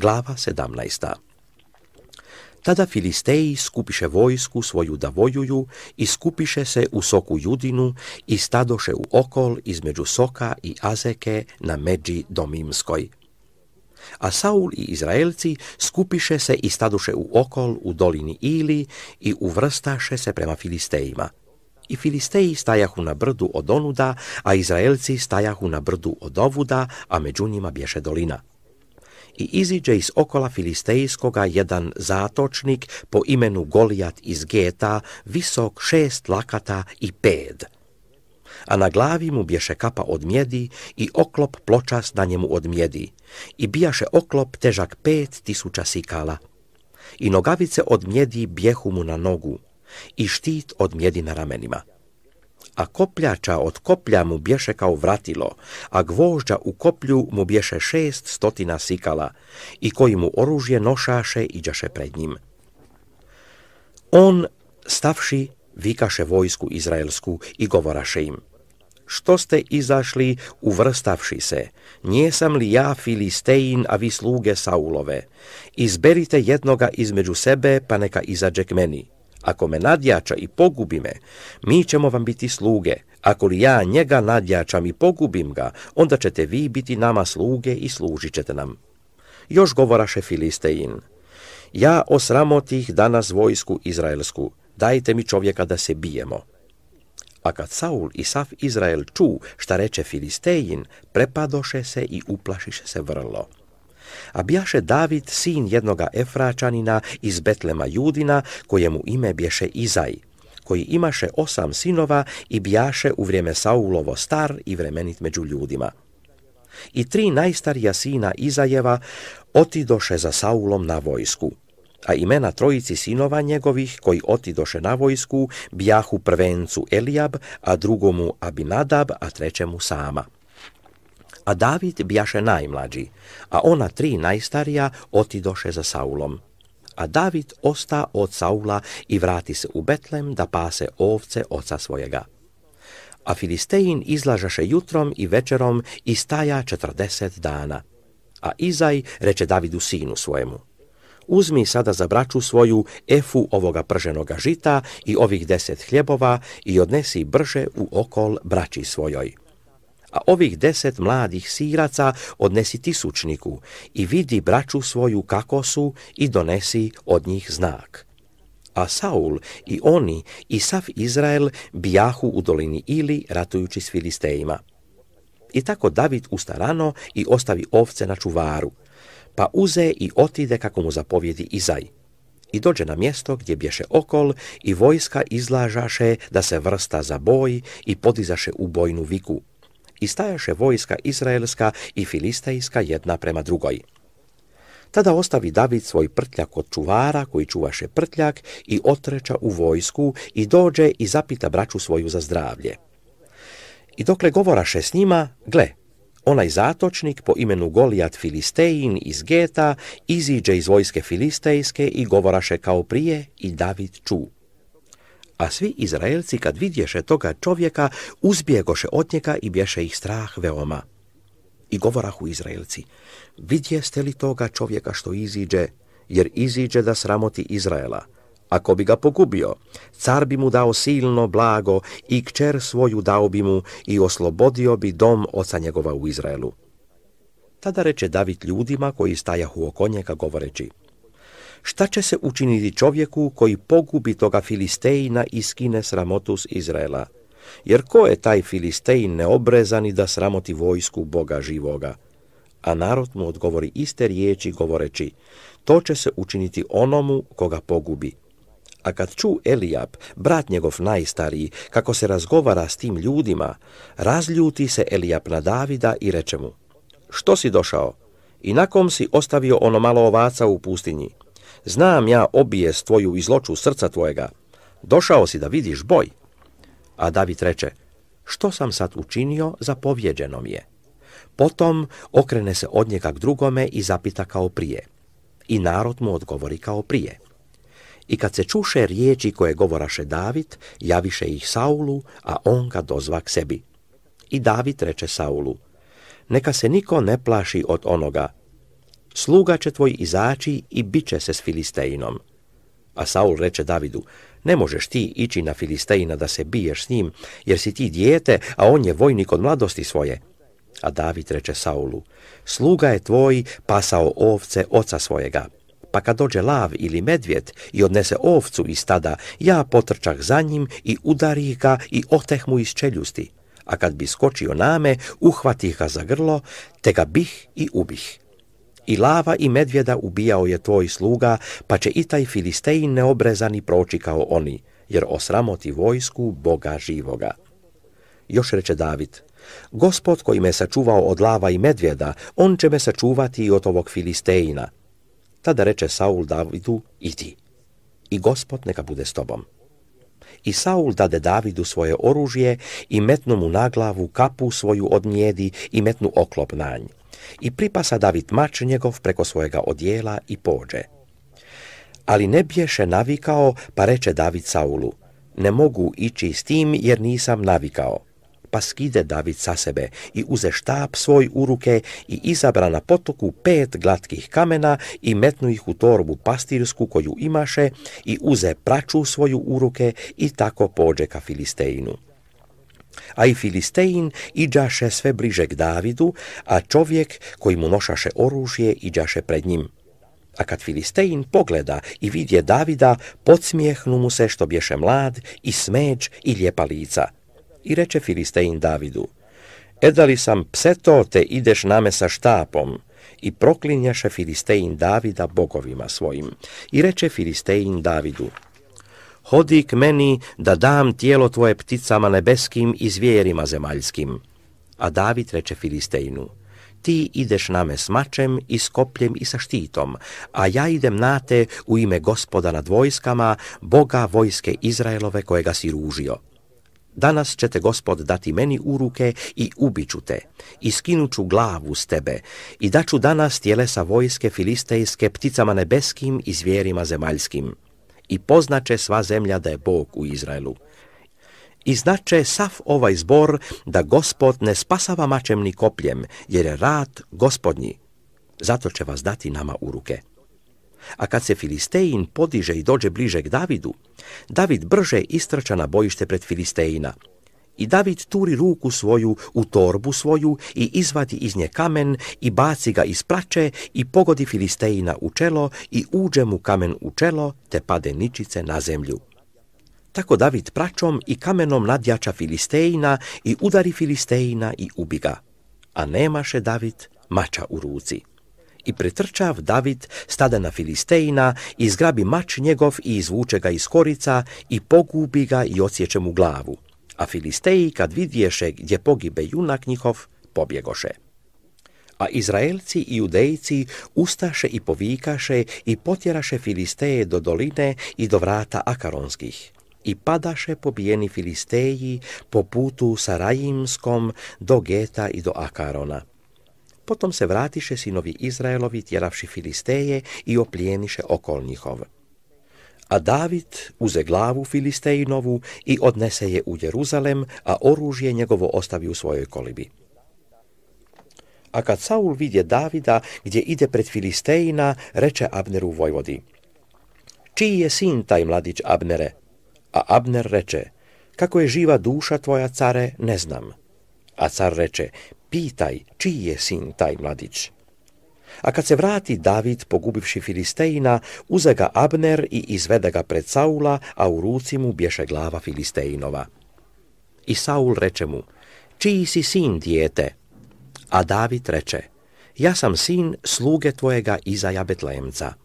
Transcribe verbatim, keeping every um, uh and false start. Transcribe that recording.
Glava sedamnaesta. Tada Filisteji skupiše vojsku svoju da vojuju i skupiše se u Soku Judinu i stadoše u okol između Soka i Azeke na međi Domimskoj. A Saul i Izraelci skupiše se i staduše u okol u dolini Ili i uvrstaše se prema Filistejima. I Filisteji stajahu na brdu od onuda, a Izraelci stajahu na brdu od ovuda, a među njima bješe dolina. I iziđe iz okola Filistejskoga jedan zatočnik po imenu Golijat iz Geta, visok šest lakata i ped. A na glavi mu bješe kapa od mjedi i oklop pločas na njemu od mjedi. I bijaše oklop težak pet tisuća sikala. I nogavice od mjedi bjehu mu na nogu i štit od mjedi na ramenima. A kopljača od koplja mu bješe kao vratilo, a gvožđa u koplju mu bješe šest stotina sikala, i koji mu oružje nošaše iđaše pred njim. On, stavši, vikaše vojsku izraelsku i govoraše im: što ste izašli uvrstavši se, njesam li ja Filistejin, a vi sluge Saulove? Izberite jednoga između sebe, pa neka izađe k meni. Ako me nadjača i pogubi me, mi ćemo vam biti sluge. Ako li ja njega nadjačam i pogubim ga, onda ćete vi biti nama sluge i služit ćete nam. Još govoraše Filistejin: ja osramotih danas vojsku izraelsku, dajte mi čovjeka da se bijemo. A kad Saul i sav Izrael ču šta reče Filistejin, prepadoše se i uplašiše se vrlo. A bijaše David sin jednoga Efračanina iz Betlema Judina, kojemu ime bješe Izaj, koji imaše osam sinova i bijaše u vrijeme Saulovo star i vremenit među ljudima. I tri najstarija sina Izajeva otidoše za Saulom na vojsku, a imena trojici sinova njegovih koji otidoše na vojsku bijahu prvencu Elijab, a drugomu Abinadab, a trećemu Sama. A David bijaše najmlađi, a ona tri najstarija otidoše za Saulom. A David osta od Saula i vrati se u Betlem da pase ovce oca svojega. A Filistejin izlažaše jutrom i večerom i staja četrdeset dana. A Izaj reče Davidu sinu svojemu: uzmi sada za braću svoju efu ovoga prženoga žita i ovih deset hljebova i odnesi brže u okol braći svojoj. A ovih deset mladih siraca odnesi tisućniku i vidi braću svoju kako su i donesi od njih znak. A Saul i oni i sav Izrael bijahu u dolini Ili ratujući s Filistejima. I tako David usta rano i ostavi ovce na čuvaru, pa uze i otide kako mu zapovjedi Izaj. I dođe na mjesto gdje bješe okol i vojska izlažaše da se vrsta za boj i podizaše u bojnu viku. I stajaše vojska izraelska i filistejska jedna prema drugoj. Tada ostavi David svoj prtljak od čuvara koji čuvaše prtljak i otreča u vojsku i dođe i zapita braću svoju za zdravlje. I dokle govoraše s njima, gle, onaj zatočnik po imenu Golijat Filistejin iz Geta iziđe iz vojske filistejske i govoraše kao prije i David ču. A svi Izraelci kad vidješe toga čovjeka, uzbjegoše od njega i bješe ih strah veoma. I govorahu Izraelci: vidjeste li toga čovjeka što iziđe, jer iziđe da sramoti Izraela? Ako bi ga pogubio, car bi mu dao silno blago i kćer svoju dao bi mu i oslobodio bi dom oca njegova u Izraelu. Tada reče David ljudima koji stajahu oko njega govoreći: šta će se učiniti čovjeku koji pogubi toga Filistejina i skine sramotu s Izraela? Jer ko je taj Filistejin neobrezani da sramoti vojsku Boga živoga? A narod mu odgovori iste riječi govoreći: to će se učiniti onomu koga pogubi. A kad ču Elijab, brat njegov najstariji, kako se razgovara s tim ljudima, razljuti se Elijab na Davida i reče mu: što si došao? I na kom si ostavio ono malo ovaca u pustinji? Znam ja obijest tvoju i zloću srca tvojega. Došao si da vidiš boj. A David reče: što sam sad učinio, zapovjeđeno mi je. Potom okrene se od njega k drugome i zapita kao prije. I narod mu odgovori kao prije. I kad se čuše riječi koje govoraše David, javiše ih Saulu, a on ga dozva k sebi. I David reče Saulu: neka se niko ne plaši od onoga. sluga će tvoj izaći i bit će se s Filisteinom. A Saul reče Davidu, ne možeš ti ići na Filisteina da se biješ s njim, jer si ti dijete, a on je vojnik od mladosti svoje. A David reče Saulu, sluga je tvoj pasao ovce oca svojega, pa kad dođe lav ili medvjed i odnese ovcu iz stada, ja potrčah za njim i udarih ga i oteh mu iz čeljusti, a kad bi skočio na me, uhvatih ga za grlo, te ga bih i ubih. I lava i medvjeda ubijao je tvoj sluga, pa će i taj Filistein neobrezani proći kao oni, jer osramoti vojsku Boga živoga. Još reče David, Gospod koji me sačuvao od lava i medvjeda, on će me sačuvati i od ovog Filisteina. Tada reče Saul Davidu, idi, i Gospod neka bude s tobom. I Saul dade Davidu svoje oružje i metnu mu na glavu kapu svoju od mjedi i metnu oklop na nj. I pripasa David mač njegov preko svojega odjela i pođe. Ali ne bješe navikao, pa reče David Saulu, ne mogu ići s tim jer nisam navikao. Pa skide David sa sebe i uze štap svoj u ruke i izabra na potoku pet glatkih kamena i metnu ih u torbu pastirsku koju imaše i uze praču svoju u ruke i tako pođe ka Filisteinu. A i Filistein iđaše sve bliže k Davidu, a čovjek koji mu nošaše oružje iđaše pred njim. A kad Filistein pogleda i vidje Davida, podsmijehnu mu se što bješe mlad i smeđ i lijepa lica. I reče Filistein Davidu, edali sam pseto, te ideš name sa štapom. I proklinjaše Filistein Davida bogovima svojim. I reče Filistein Davidu, hodi k meni da dam tijelo tvoje pticama nebeskim i zvijerima zemaljskim. A David reče Filisteinu, ti ideš name s mačem i s kopljem i sa štitom, a ja idem na te u ime Gospoda nad vojskama, Boga vojske Izraelove kojega si ružio. Danas će te Gospod dati meni u ruke i ubiću te, i skinuću glavu s tebe, i daću danas tjelesa vojske filistejske pticama nebeskim i zvijerima zemaljskim. I poznaće sva zemlja da je Bog u Izraelu. I znače sav ovaj zbor da Gospod ne spasava mačem ni kopljem, jer je rad Gospodnji. Zato će vas dati nama u ruke. A kad se Filistein podiže i dođe bliže k Davidu, David brže istrča na bojište pred Filisteina. I David turi ruku svoju u torbu svoju i izvadi iz nje kamen i baci ga iz prače i pogodi Filisteina u čelo i uđe mu kamen u čelo, te pade ničice na zemlju. Tako David pračom i kamenom nadjača Filisteina i udari Filisteina i ubi ga. A nemaše David mača u ruci. I pretrčav David stade na Filisteina i zgrabi mač njegov i izvuče ga iz korica i pogubi ga i odsječe mu glavu. A Filisteji kad vidješe gdje pogibe junak njihov, pobjegoše. A Izraelci i Judejci ustaše i povikaše i potjeraše Filisteje do doline i do vrata Akaronskih. I padaše pobijeni Filisteji po putu Sarajimskom do Geta i do Akarona. Potom se vratiše sinovi Izraelovi tjeravši Filisteje i oplijeniše okol njihov. A David uze glavu Filistejinovu i odnese je u Jeruzalem, a oružje njegovo ostavi u svojoj kolibi. A kad Saul vidje Davida gdje ide pred Filistejina, reče Abneru vojvodi, čiji je sin taj mladić Abnere? A Abner reče, kako je živa duša tvoja, care, ne znam. A car reče, pitaj, čiji je sin taj mladić? A kad se vrati David, pogubivši Filisteina, uze ga Abner i izvede ga pred Saula, a u ruci mu bješe glava Filisteinova. I Saul reče mu, čiji si sin, dijete? A David reče, ja sam sin sluge tvojega Izaja Betlejemca.